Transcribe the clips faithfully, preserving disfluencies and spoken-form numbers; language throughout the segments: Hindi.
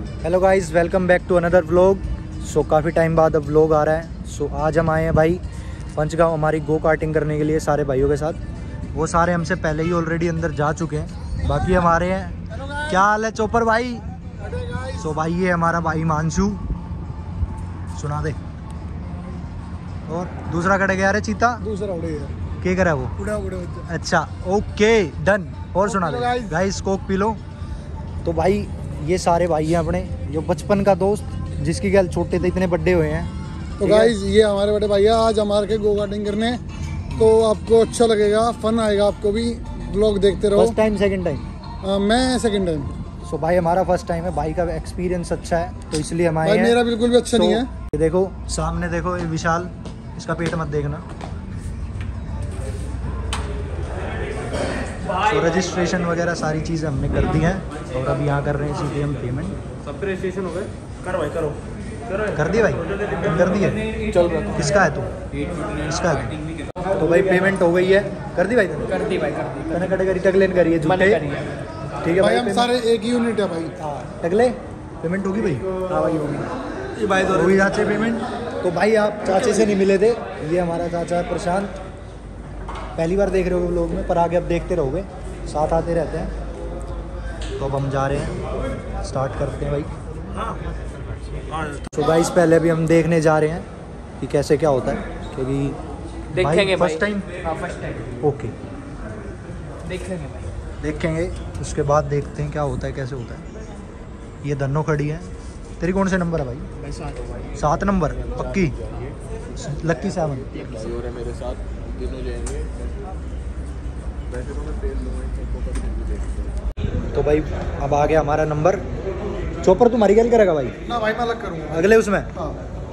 Hello guys, welcome back to another vlog. So काफ़ी टाइम बाद अब व्लॉग आ रहा है। सो so, आज हम आए हैं भाई पंचगांव हमारी गो कार्टिंग करने के लिए सारे भाइयों के साथ। वो सारे हमसे पहले ही ऑलरेडी अंदर जा चुके हैं, बाकी हमारे हैं। क्या हाल है चोपर भाई? सो so, भाई ये हमारा भाई मानसू, सुना दे। और दूसरा कट गया रे चीता, दूसरा उड़े गया। क्या करा वो? उड़ा उड़ा। अच्छा ओके डन। और सुना दे गाइस, कोक पी लो। तो भाई ये सारे भाई हैं अपने, जो बचपन का दोस्त, जिसकी गैल छोटे थे इतने बड़े हुए हैं। तो गाइस ये हमारे बड़े भैया आज हमारे के गो कार्टिंग करने, तो आपको अच्छा लगेगा, फन आएगा आपको भी। ब्लॉग देखते रहो। First time second time? आ, मैं सेकंड टाइम। सो भाई हमारा फर्स्ट टाइम है, भाई का एक्सपीरियंस अच्छा है तो इसलिए हम आए हैं। मेरा बिल्कुल भी अच्छा तो नहीं है। ये देखो सामने देखो, ये विशाल, इसका पेट मत देखना। तो रजिस्ट्रेशन वगैरह सारी चीज़ें हमने कर दी हैं और अभी यहाँ कर रहे हैं सीधे हम पेमेंट। सब रजिस्ट्रेशन हो गए? करो भाई, करो करो। कर दिए भाई? तुम कर दिए? चल रहा। किसका है तू? इसका है। तो भाई पेमेंट हो गई है। कर दी भाई? कर दी भाई, कर दी। मैंने कटे करी टगलेन करी है झूठे। ठीक है भाई, हम सारे एक ही यूनिट है भाई। हाँ टगले, पेमेंट होगी भाई? हाँ भाई होगी। ये भाई तो होगी चाचे पेमेंट। तो भाई आप चाचे से नहीं मिले थे, ये हमारा चाचा है प्रशांत। पहली बार देख रहे हो लोग में, पर आगे अब देखते रहोगे, साथ आते रहते हैं। तो अब हम जा रहे हैं, स्टार्ट करते हैं भाई। तो गाइस पहले भी हम देखने जा रहे हैं कि कैसे क्या होता है, क्योंकि देखेंगे फर्स्ट टाइम। हाँ फर्स्ट टाइम ओके देखेंगे भाई, देखेंगे। उसके बाद देखते हैं क्या होता है, कैसे होता है। ये दोनों खड़ी है। तेरी कौन से नंबर है भाई? भाई साथ सात नंबर पक्की, लक्की सेवन। मेरे साथ तीनों जाएंगे। वैसे तो मैं तेल लूँगा। तो भाई अब आ गया हमारा नंबर। चोपर तुम्हारी गैल करेगा भाई? ना भाई मैं अलग करूँगा अगले उसमें। हाँ।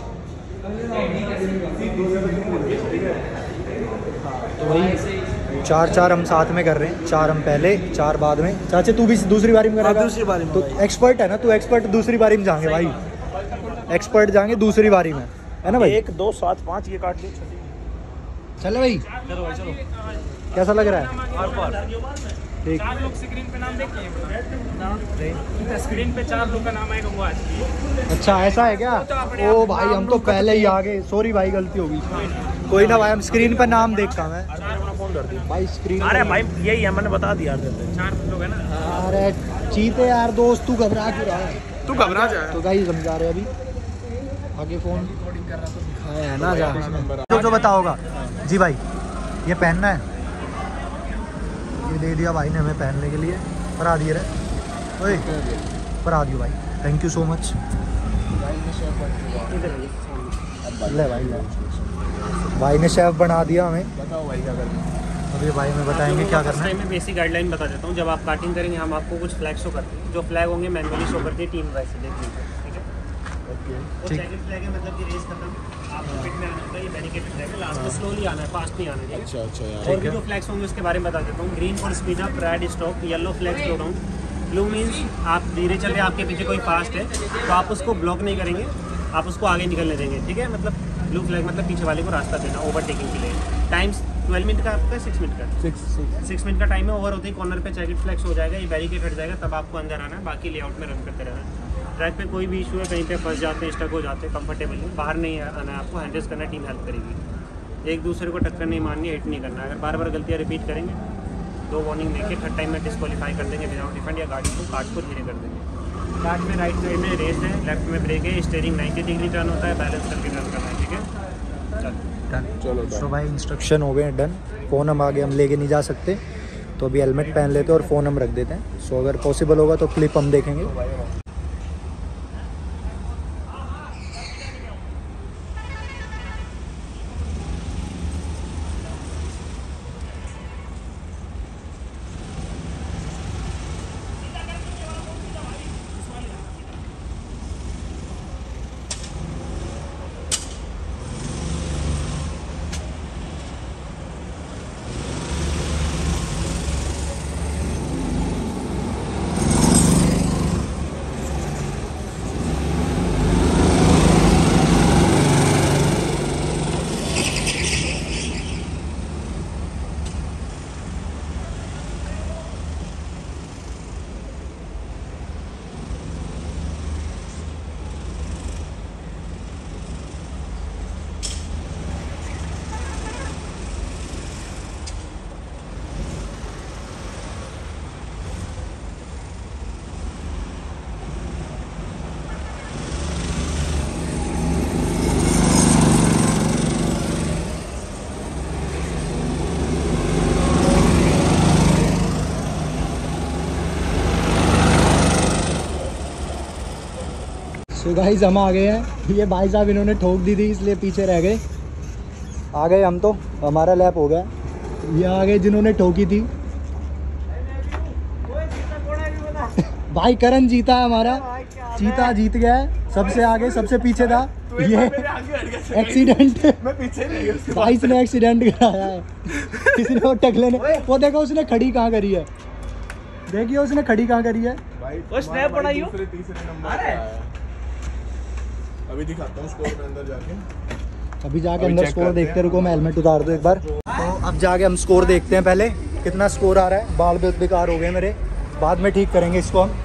तो भाई चार चार हम साथ में कर रहे हैं, चार हम पहले, चार बाद में। चाचे तू भी दूसरी बारी में करेगा? दूसरी बारी में। तो एक्सपर्ट है ना तू, एक्सपर्ट दूसरी बारी में जाएंगे भाई, एक्सपर्ट जाएंगे दूसरी बारी में, है ना भाई? एक दो सात पाँच ये काट ली। चले भाई, चलो भाई चलो। कैसा लग रहा है? ठीक। चार लोग स्क्रीन पे नाम देखिए, स्क्रीन पे चार लोग का नाम आएगा वो आज। अच्छा ऐसा है क्या? ओ भाई हम तो पहले ही आ गए, सॉरी भाई गलती होगी। कोई ना भाई, हम स्क्रीन पर नाम देखा मैं फोन कर दिया भाई स्क्रीन। अरे भाई यही है, मैंने बता दिया। चार लोग है ना। अरे चीते यार दोस्त, तू घबरा क्यों रहा है? तू घबरा जाए। तो गाइस हम जा रहे हैं अभी आगे। फोन है ना, जा जो जो बताओगा जी भाई। ये पहनना है, ये दे दिया भाई ने हमें पहनने के लिए। परा दिए रे ओए, परा दियो भाई, थैंक यू सो मच। ले भाई ले, भाई ने शेफ बना दिया हमें। बताओ भाई क्या करना है? अभी भाई में बताएंगे क्या करना है। मैं बेसिक गाइडलाइन बता देता हूँ। जब आप कार्टिंग करेंगे हम आपको कुछ फ्लैग शो करते हैं, जो फ्लैग होंगे मैनुअली शो करती है टीम वैसे देख लीजिए। ठीक है, वो ठीक। सेकंड फ्लैग है, मतलब कि रेस खत्म, आपको पिट में आना होता है। ये बैरिकेड फ्लैग है, लास्ट में स्लोली आना है, फास्ट नहीं आना है। अच्छा अच्छा यार। और भी जो फ्लैग्स होंगे उसके बारे में बता देता हूँ। Green for speed up, red stop, yellow flag slow down, blue means आप धीरे चल रहे, आपके पीछे कोई फास्ट है तो आप उसको ब्लॉक नहीं करेंगे, आप उसको आगे निकलने देंगे। ठीक है, मतलब ब्लू फ्लैग मतलब पीछे वाले को रास्ता देना ओवरटेकिंग के लिए। टाइम्स ट्वेल्व मिनट का आपका, सिक्स मिनट का सिक्स सिक्स मिनट का टाइम है। ओवर होते ही कॉर्नर पे चैकेट फ्लैक्स हो जाएगा, ये बैरिकेड हट जाएगा, तब आपको अंदर आना है, बाकी लेआउट में रन करते रहना है। ट्रैक पे कोई भी इशू है, कहीं पे फंस जाते हैं, स्टक हो जाते हैं, कंफर्टेबल नहीं, बाहर नहीं आना है आपको, हैंडल्स करना, टीम हेल्प करेगी। एक दूसरे को टक्कर नहीं मारनी, हिट नहीं करना। अगर बार बार गलतियाँ रिपीट करेंगे दो वार्निंग देके थर्ड टाइम में डिस्क्वालीफाई कर देंगे विदाउट डिफेंड, या गाड़ी को कार्ड को धीरे कर देंगे। कार्ड में राइट साइड में रेस है, लेफ्ट में ब्रेक है, स्टीयरिंग नाइन्टी डिग्री टर्न होता है, बैलेंस करके टर्न करना है। ठीक है, चलो चलो तो भाई इंस्ट्रक्शन हो गए डन। फ़ोन हम आगे हम लेके नहीं जा सकते, तो अभी हेलमेट पहन लेते हैं और फ़ोन हम रख देते हैं। सो अगर पॉसिबल होगा तो क्लिप हम देखेंगे। सो गाइस हम आ गए हैं। ये भाई साहब इन्होंने ठोक दी थी इसलिए पीछे रह गए। आ गए हम तो, हमारा लैप हो गया। ये आ गए जिन्होंने ठोकी थी। भाई करण जीता है हमारा, चीता जीत गया है। सबसे आगे सबसे पीछे था ये। एक्सीडेंट मैं पीछे नहीं गया। भाई इसने एक्सीडेंट कराया है। किसी ने वो टकले ने, वो देखो उसने खड़ी कहाँ करी है, देखिए उसने खड़ी कहाँ करी है। वो स्नैप बनाइयो दूसरे तीसरे नंबर पे आया। अभी दिखाता हूँ स्कोर के अंदर जाके। अभी जाके अंदर स्कोर देखते, रुको मैं हेलमेट उतार दूँ एक बार। तो अब जाके हम स्कोर देखते हैं, पहले कितना स्कोर आ रहा है। बाल बहुत बेकार हो गए मेरे, बाद में ठीक करेंगे इसको हम।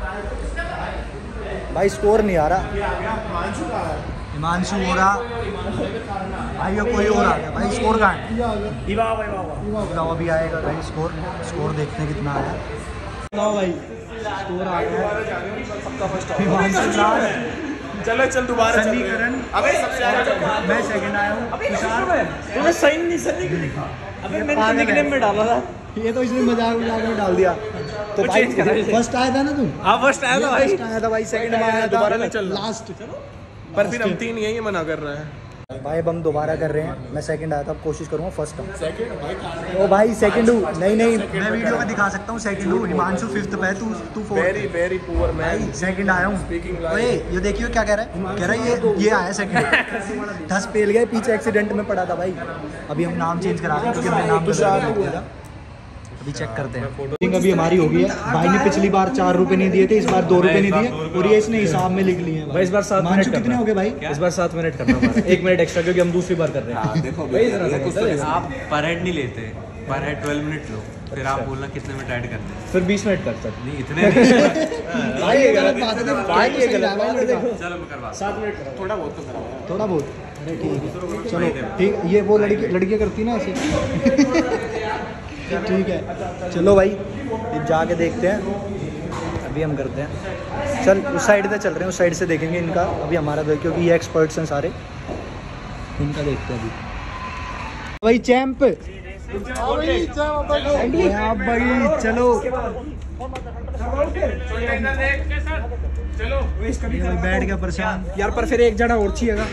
भाई स्कोर नहीं आ रहा। हिमांशु हो रहा भाई, ये कोई और आ गया भाई। स्कोर कहाँ है? बताओ अभी आएगा भाई स्कोर। स्कोर देखते हैं कितना आया। बताओ भाई स्कोर आ गया। हिमांशु लास्ट। चलो चल दोबारा चल। सन्नीकरण अबे सबसे आगे मैं सेकंड आया हूँ। तूने सही नहीं सही नहीं लिखा। अबे मैंने निकनेम में डाला था। ये तो इसने मजाक मजाक में डाल दिया। तो भाई फर्स्ट आया था ना तू? हाँ फर्स्ट आया था भाई। फर्स्ट आया था भाई, सेकंड में आया था। दोबारा नहीं चलना। लास्ट पर फिर हम तीन यही मना कर रहे हैं भाई। अब हम दोबारा कर रहे हैं। मैं सेकंड आया था, अब कोशिश करूँगा फर्स्ट आऊँ। सेकंड भाई। ओ भाई सेकंड हूँ। नहीं नहीं मैं वीडियो में दिखा सकता हूँ सेकंड हूँ। हिमांशु फिफ्थ पे, तू तू fourth. Very very poor man. Second आया हूँ। Speaking ओए ये देखियो क्या कह रहा है, कह रहा है ये ये आया सेकंड। दस पेल गए पीछे, एक्सीडेंट में पड़ा था भाई। अभी हम नाम चेंज करा रहे हैं क्योंकि हमने नाम बदल। अभी चेक करते हैं। अभी हमारी हो गई है। भाई ने पिछली बार चार रुपए नहीं दिए थे, इस बार दो रुपए नहीं दिए और ये इसने हिसाब में लिख लिए हैं भाई। इस बार सात मिनट कितने हो गए भाई? इस बार सात मिनट करना पड़ा। एक मिनट एक्स्ट्रा क्योंकि हम दूसरी बार कर रहे हैं। देखो आप पर हेड नहीं लेते, पर हेड ट्वेल्व मिनट लो, फिर आप बोलना कितने मिनट ऐड करते हैं। फिर बीस मिनट कर सकते नहीं इतने नहीं। भाई ये गलत बात है। भाई ये गलत बात है। देखो चलो मैं करवा सात मिनट करो। थोड़ा बहुत तो कराओ। थोड़ा बहुत। अरे ठीक है चलो ठीक। ये वो लड़की लड़कियाँ करती ना ऐसे। ठीक है चलो भाई जाके देखते हैं। अभी हम करते हैं, चल उस साइड से चल रहे हैं, उस साइड से देखेंगे इनका। अभी हमारा क्योंकि ये एक्सपर्ट्स हैं सारे, इनका देखते हैं अभी। भाई चैंप भाई चलो चलो भाई बैठ गया परेशान यार, पर फिर एक जना और चाहिएगा।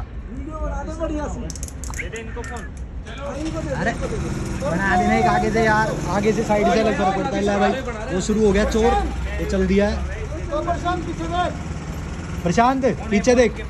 अरे बना देना एक आगे से यार, आगे से साइड से अलग फर्क पड़ता है। ले भाई वो शुरू हो गया चोर, ये चल दिया है। प्रशांत पीछे देख।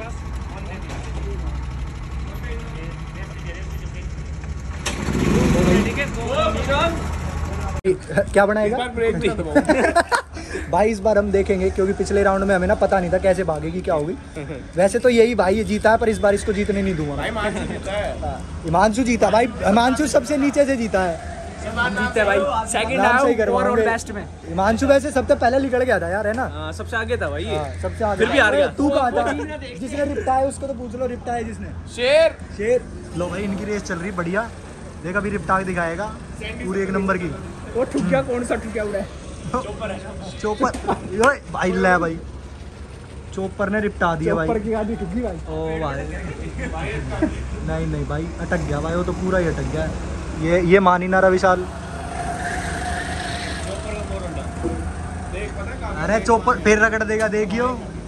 क्या बनाएगा भाई? इस बार हम देखेंगे क्योंकि पिछले राउंड में हमें ना पता नहीं था कैसे भागेगी क्या होगी। वैसे तो यही भाई ये जीता है, पर इस बार इसको जीतने नहीं दूंगा। हिमांशु जीता भाई, हिमांशु सबसे नीचे से जीता है। जीते भाई, सेकंड आया और बेस्ट में। हिमांशु वैसे सबसे पहले निकल गया था यार, है ना? सबसे आगे था भाई ये। सबसे आगे फिर भी हार गया। तू कहाँ था? जिसने रिप्टा है उसको तो पूछ लो, रिप्टा है जिसने। शेर शेर लो भाई, इनकी रेस चल रही बढ़िया। देख अभी रिप्टा दिखाएगा पूरी एक नंबर की। वो ठुकिया कौन सा ठुकिया उड़ा है? चोपर भाई ले भाई, चोपर ने रिप्टा दिया भाई। चोपर की गाड़ी ठुकी भाई। ओ भाई नहीं नहीं भाई अटक गया भाई, वो तो पूरा ही अटक गया। ये ये मान ही ना रहा विशाल। अरे चोपर फिर रगड़ देगा, देखियो।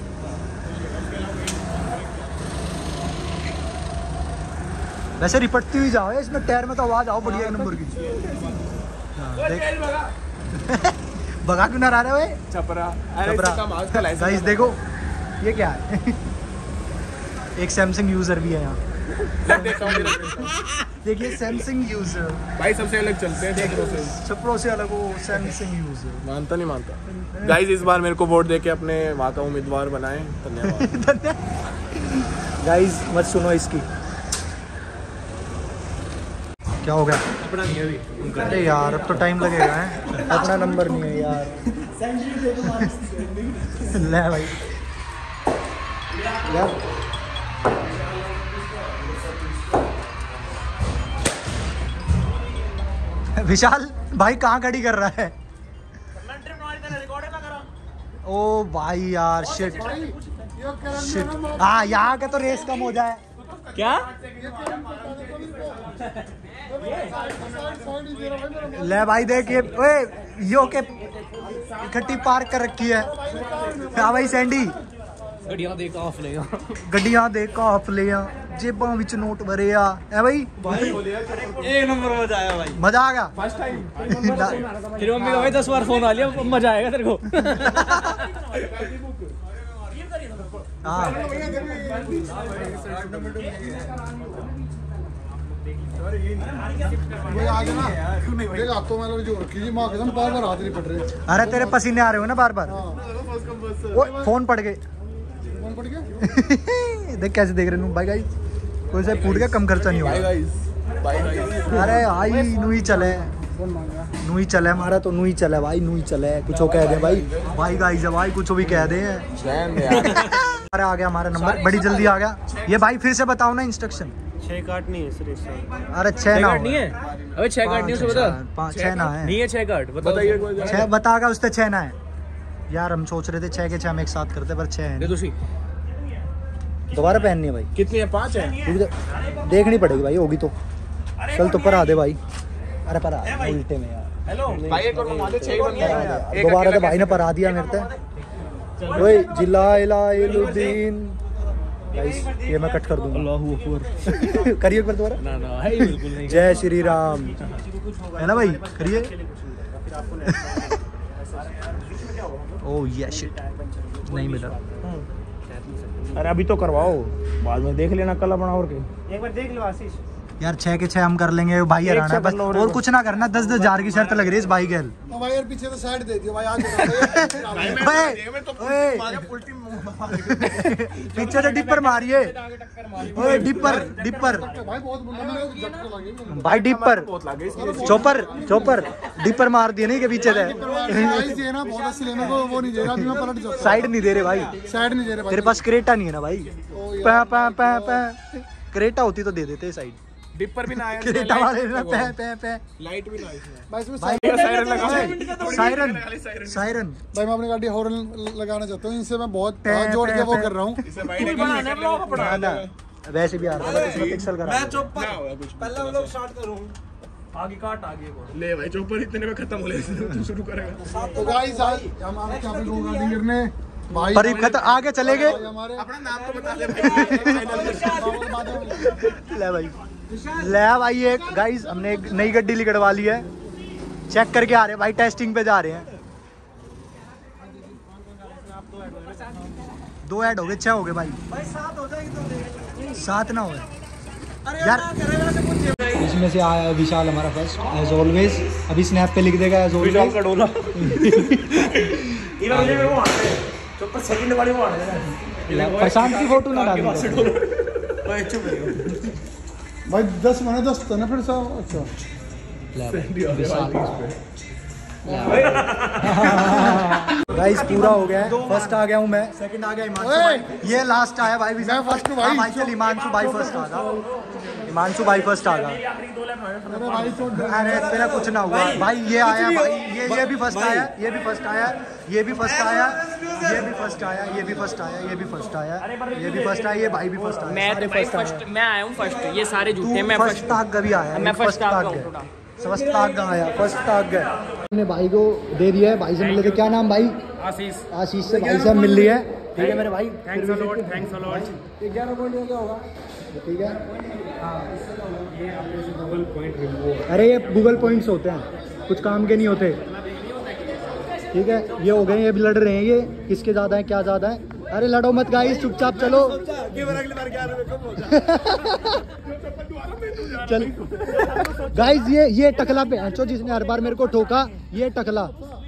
वैसे रिपटती हुई जाओ, इसमें टायर में तो आवाज आओ बढ़िया एक नंबर की। भगा क्यों ना रहा रहे हुए छपरा छपरा। गाइस देखो ये क्या है। एक सैमसंग यूजर भी है यहाँ। देखिए सैमसंग यूजर भाई सबसे अलग चलते हैं। छपरों से अलग वो सैमसंग यूजर। मानता नहीं मानता। गाइस इस बार मेरे को वोट देके अपने वहाँ का उम्मीदवार बनाएं। धन्यवाद। गाइस मत सुनो इसकी। क्या हो गया? अपना नहीं अभी। अरे यार अब तो टाइम लगेगा है। अपना नंबर नहीं है यार। ले भाई यार विशाल भाई कहाँ खड़ी कर रहा है? ओ भाई यार शिट शिट। हाँ यहाँ का तो रेस कम हो जाए क्या? ले भाई देख ये ओए यो के इकट्ठी पार्क कर रखी है। हाँ भाई सैंडी ਗੱਡੀਆਂ ਦੇ ਕਾਫ ਲਿਆ ਗੱਡੀਆਂ ਦੇ ਕਾਫਲਿਆਂ जेबां विच नोट भरे आ है भाई एक नंबर मजा आया भाई मजा आ गया फर्स्ट टाइम तेरी मम्मी का भाई दस बार फोन आ लिया मजा आएगा तेरे को हाँ अरे तेरे पसीने आ रहे हो ना बार बार वो फोन पड़ गए देख कैसे देख रहे हो भाई गाइस कोई से फूट गया कम खर्चा नहीं होगा अरे भाई नू ही चले नू ही चले हमारा तो नू ही चले भाई नू ही चले कुछ कह दे भाई भाई गाइस भाई कुछ भी कह दे अरे आ गया हमारा नंबर बड़ी जल्दी आ गया ये भाई फिर से बताओ ना इंस्ट्रक्शन छह कार्ड नहीं है सिर्फ अरे छह ना नहीं है अबे छह कार्ड नहीं है बता पाँच छह ना है नहीं है छह कार्ड बताइए छह बतागा उससे छह ना है यार हम सोच रहे थे छह के छह हम एक साथ करते पर छह है दोबारा पहननी है भाई कितनी है पाँच है देखनी पड़ेगी भाई होगी तो चल तो पर आ दे भाई अरे पर आ उल्टे में यार हेलो भाई एक और मंगा दे छह ही बंदे दोबारा तो भाई ने पर आ दिया मेरे से ओए जिला इलाउद्दीन गाइस ये मैं कट कर दूंगा अल्लाहू अकबर करिए पर दोबारा ना ना है बिल्कुल नहीं जय श्री राम है ना भाई करिए ओह ये शिट नहीं मिला अरे अभी तो करवाओ बाद में देख लेना कल अपना और के एक बार देख लो आशीष यार छह के छह हम कर लेंगे भाई हराना है बस और कुछ ना करना दस दस हजार की शर्त लग रही है इस भाई के तो भाई यार पीछे तो साइड दे दियो भाई आगे पीछे से डिपर मारिए ओए डिपर डिपर भाई बहुत बुरा मेरे को झटका लगे भाई डिपर चोपर चोपर डिपर मार दिए नहीं के पीछे से गाइस ये ना बहुत अच्छी लेने को वो नहीं दे रहा अभी मैं पलट जाऊंगा साइड नहीं दे रहे भाई साइड नहीं दे रहे भाई तेरे पास क्रेटा नहीं है ना भाई पै पै पै पै क्रेटा होती तो दे देते साइड डिपर भी ना आया क्रेटा वाले ना पै पै पै लाइट भी ना इसमें भाई इसमें भाई साइरन लगा सायरन सायरन भाई मैं अपनी गाड़ी हॉर्न लगाना चाहता हूँ इनसे मैं बहुत हाथ जोड़ के वो कर रहा हूँ इसे भाई ने बनाने ब्लॉग पड़ा ना वैसे भी आ रहा है इसमें पिक्सल करा मैं चुप पहला व्लॉग स्टार्ट करूं आगे काट आगे को ले भाई चौपर इतने में खत्म हो ले तू शुरू करेगा तो गाइस आज हम आ क्या पे गो गाड़ी करने भाई पर खत आगे चले गए हमारे अपना नाम तो बता दे भाई ले भाई ले भाई एक गाइस हमने एक नई गड्डी लिकड़वा ली है चेक करके आ रहे हैं भाई टेस्टिंग पे जा रहे हैं दो ऐड हो गए छह हो गए भाई सात ना हो गए यार इसमें से आया विशाल हमारा फर्स्ट एज ऑलवेज अभी स्नैप पे लिख देगा एज ऑलवेज का डोला इधर ये वो आते हैं चुप सेकंड वाली वो आते हैं प्रशांत की फोटो ना डालना भाई चुप रहो भाई दस मैंने दस तो ना फिर सब अच्छा गाइस पूरा हो गया है फर्स्ट आ गया हूँ मैं सेकंड आ गया हिमांशु भाई ये लास्ट आया भाई मैं फर्स्ट हूँ भाई। भाई चल हिमांशु भाई फर्स्ट आ गया हिमांशु भाई फर्स्ट आ गया अरे भाई तो अरे तेरा कुछ ना हुआ भाई ये आया भाई ये ये भी फर्स्ट आया ये भी फर्स्ट आया ये भी फर्स्ट आया ये भी फर्स्ट आया ये भी फर्स्ट आया ये भी फर्स्ट आया ये भी फर्स्ट आया ये भाई भी फर्स्ट आया मैं तो भाई फर्स्ट मैं आया हूं फर्स्ट ये सारे झूठे मैं फर्स्ट ताक भी आया मैं फर्स्ट ताक गया फर्स्ट ताक आया फर्स्ट ताक गया हमने भाई को दे दिया है भाई से मिले थे क्या नाम भाई आशीष आशीष से भाई से मिल लिया है ठीक है मेरे भाई thanks a lot thanks a lot ग्यारह पॉइंट हो गया होगा ठीक है ये अपने से गूगल पॉइंट रिमूव अरे ये गूगल पॉइंट्स होते हैं कुछ काम के नहीं होते ठीक है ये हो गए ये भी लड़ रहे हैं ये किसके ज्यादा है क्या ज्यादा है अरे लड़ो मत गाइस चुपचाप चलो चल गाइस ये ये टकला पे है जिसने हर बार मेरे को ठोका ये टकला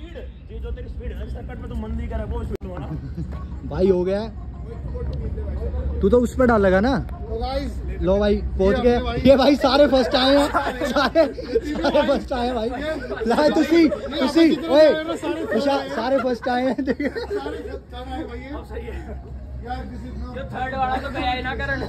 भाई हो गया तू तो उस पर डालेगा ना तो गाइस लो भाई पहुंच गए ये भाई सारे फर्स्ट आए हैं सारे सारे फर्स्ट आए हैं भाई ला तुसी तुसी ओए उषा सारे फर्स्ट आए हैं देख थर्ड वाला तो गया ही ना करन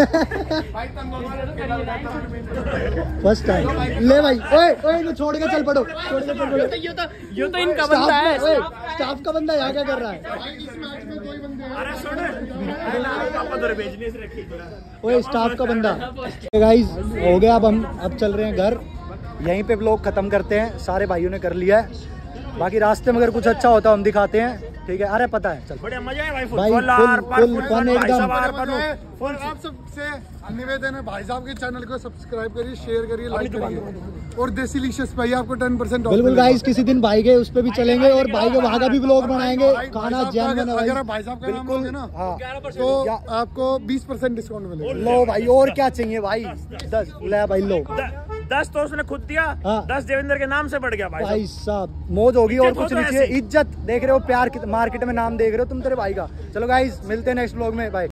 फर्स्ट टाइम ले भाई ओए ओए इन्हें छोड़ के चल पड़ो छोड़ के चल पड़ो ये तो ये तो इनका बंदा है ओए स्टाफ का बंदा यहाँ क्या कर रहा है भाई इस मैच में दो ही बंदे हैं अरे सुन पापा तेरे बेचने से रखी ओए स्टाफ का बंदा गाइस हो गया अब हम अब चल रहे हैं घर यहीं पे व्लॉग खत्म करते हैं सारे भाइयों ने कर लिया है बाकी रास्ते में अगर कुछ अच्छा होता हम दिखाते हैं, ठीक है। अरे पता है, चल बढ़िया मजा है भाई, भाई फुल फुल फन एकदम। और आप सबसे निवेदन है भाई साहब के चैनल को सब्सक्राइब करिए, शेयर करिए, लाइक करिए, और देसी लिशियस भाई आपको टेन परसेंट बिल्कुल गाइस, किसी दिन भाई के उस पे भी चलेंगे और भाई के वहाँ का भी व्लॉग बनाएंगे। खाना जैन में अगर आप भाई साहब का नाम लोगे ना तो आपको बीस परसेंट डिस्काउंट मिलेगा। लो भाई और क्या चाहिए भाई, दस ले भाई लो। दस तो उसने खुद दिया, दस देवेंद्र के नाम से बढ़ गया भाई। भाई साहब मौज होगी और कुछ नहीं चाहिए, इज्जत देख रहे हो, प्यार मार्केट में नाम देख रहे हो तुम तेरे भाई का। चलो गाइस मिलते हैं नेक्स्ट व्लॉग में, बाय।